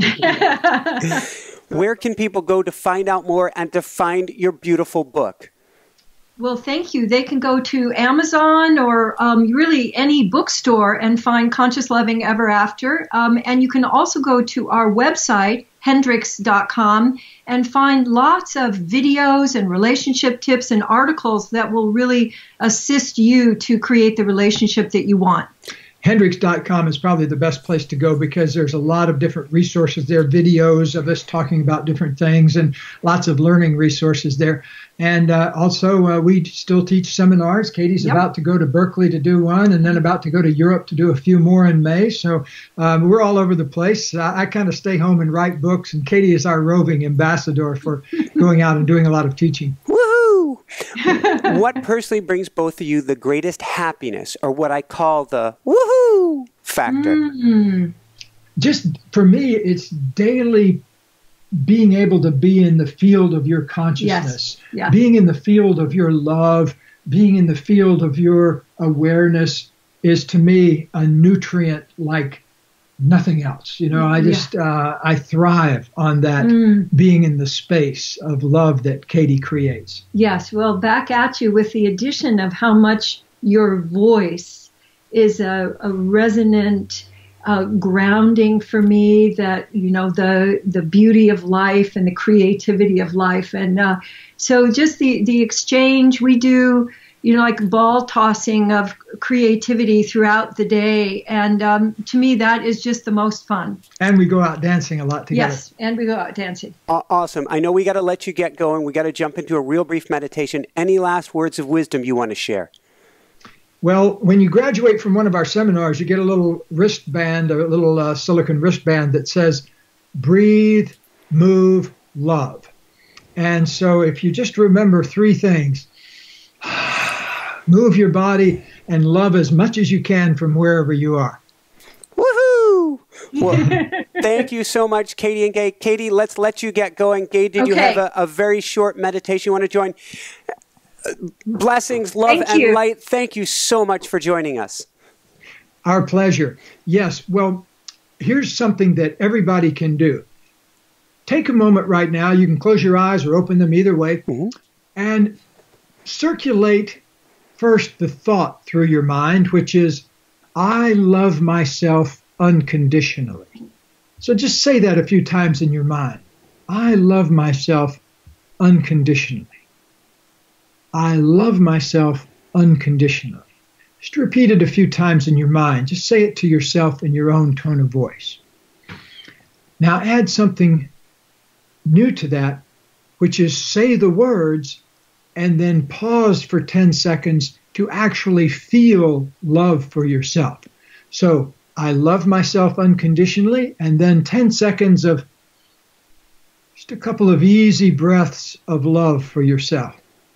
Where can people go to find out more and to find your beautiful book? Well, thank you. They can go to Amazon or um, really any bookstore and find Conscious Loving Ever After. Um, and you can also go to our website, hendricks dot com, and find lots of videos and relationship tips and articles that will really assist you to create the relationship that you want. hendricks dot com is probably the best place to go because there's a lot of different resources there, videos of us talking about different things and lots of learning resources there. And uh, also, uh, we still teach seminars. Katie's yep. about to go to Berkeley to do one, and then about to go to Europe to do a few more in May. So um, we're all over the place. I, I kind of stay home and write books, and Katie is our roving ambassador for going out and doing a lot of teaching. Woohoo! What personally brings both of you the greatest happiness, or what I call the woohoo factor? Mm. Just for me, it's daily being able to be in the field of your consciousness, yes. yeah. being in the field of your love, being in the field of your awareness is to me a nutrient like nothing else. You know, I just, yeah. uh, I thrive on that mm. being in the space of love that Katie creates. Yes. Well, back at you with the addition of how much your voice is a, a resonant Uh, grounding for me, that, you know, the the beauty of life and the creativity of life. And uh, so just the, the exchange we do, you know, like ball tossing of creativity throughout the day. And um, to me, that is just the most fun. And we go out dancing a lot together. Yes, and we go out dancing. Awesome. I know we got to let you get going. We got to jump into a real brief meditation. Any last words of wisdom you want to share? Well, when you graduate from one of our seminars, you get a little wristband, a little uh, silicone wristband that says, breathe, move, love. And so if you just remember three things, move your body and love as much as you can from wherever you are. Woohoo! Well, thank you so much, Katie and Gay. Katie, let's let you get going. Gay, did okay. you have a, a very short meditation you want to join? Blessings, love, Thank and you. light. Thank you so much for joining us. Our pleasure. Yes, well, here's something that everybody can do. Take a moment right now. You can close your eyes or open them either way. Mm-hmm. And circulate first the thought through your mind, which is, I love myself unconditionally. So just say that a few times in your mind. I love myself unconditionally. I love myself unconditionally. Just repeat it a few times in your mind. Just say it to yourself in your own tone of voice. Now add something new to that, which is say the words and then pause for ten seconds to actually feel love for yourself. So I love myself unconditionally, and then ten seconds of just a couple of easy breaths of love for yourself.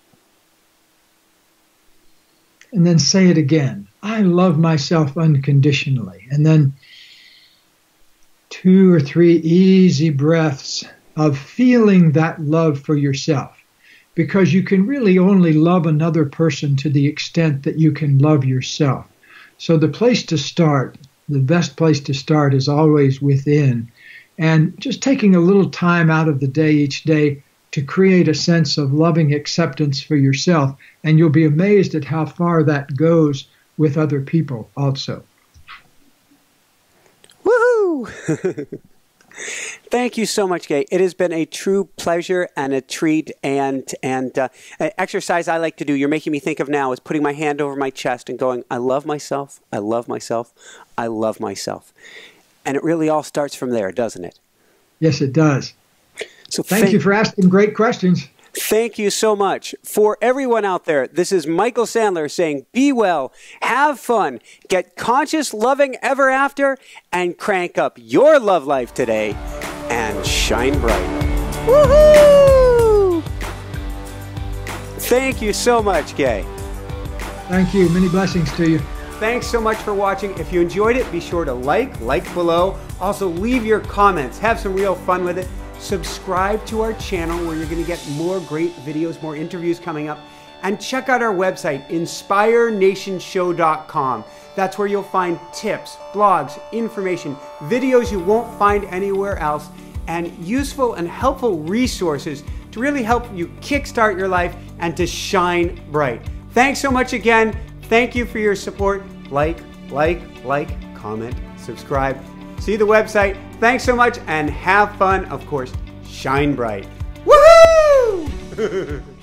And then say it again. I love myself unconditionally. And then two or three easy breaths of feeling that love for yourself, because you can really only love another person to the extent that you can love yourself. So the place to start, the best place to start is always within. And just taking a little time out of the day each day to create a sense of loving acceptance for yourself. And you'll be amazed at how far that goes with other people also. Woohoo! Thank you so much, Gay. It has been a true pleasure and a treat. And and uh, exercise I like to do, you're making me think of now, is putting my hand over my chest and going, I love myself, I love myself, I love myself. And it really all starts from there, doesn't it? Yes, it does. So thank, thank you for asking great questions. Thank you so much. For everyone out there, this is Michael Sandler saying, be well, have fun, get conscious, loving ever after, and crank up your love life today and shine bright. Woohoo! Thank you so much, Gay. Thank you. Many blessings to you. Thanks so much for watching. If you enjoyed it, be sure to like, like below. Also, leave your comments. Have some real fun with it. Subscribe to our channel where you're going to get more great videos, more interviews coming up. And check out our website, inspire nation show dot com. That's where you'll find tips, blogs, information, videos you won't find anywhere else, and useful and helpful resources to really help you kickstart your life and to shine bright. Thanks so much again. Thank you for your support. Like, like, like, comment, subscribe. See the website. Thanks so much and have fun. Of course, shine bright. Woohoo!